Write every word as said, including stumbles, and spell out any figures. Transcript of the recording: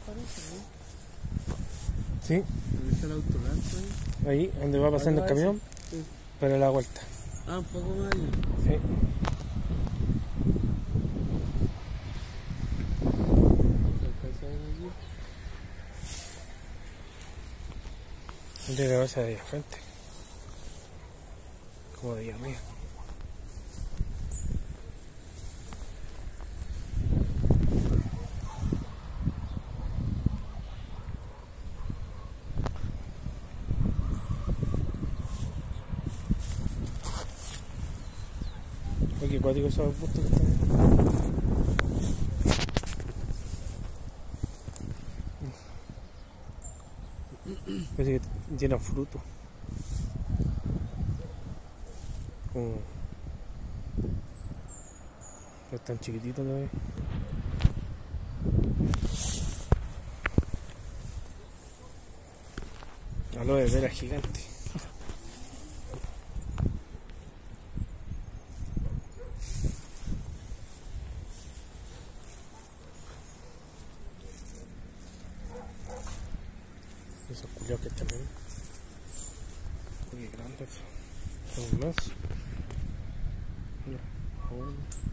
parece, ¿no? Sí. ¿Dónde está el autolanzo ahí? Ahí, donde va pasando el camión, Sí. para la vuelta. Ah, un poco más allá. Sí. ¿Se alcanza a ver allí? Tendría que verse de ahí al frente. Como de mía. Qué cuático esos arbustos que están ahí. Parece que llenan fruto. Como... están chiquititos todavía. Aloe vera gigante. Esos culiados que están ahí. Uy, qué grandes. Son más. Mira, aún.